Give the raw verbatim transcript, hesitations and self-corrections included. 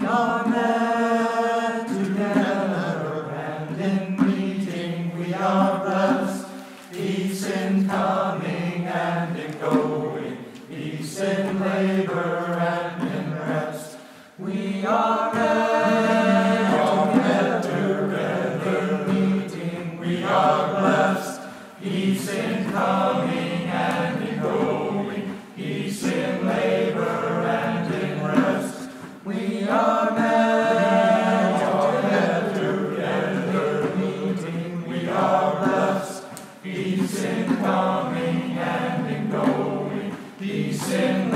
are met together, and in meeting we are blessed. Peace in coming and in going, peace in labor and in rest. We are met together, meeting we are blessed. Peace in coming and in going, peace in labor and in rest. We are met together, meeting we are blessed. Peace in coming and in going, peace in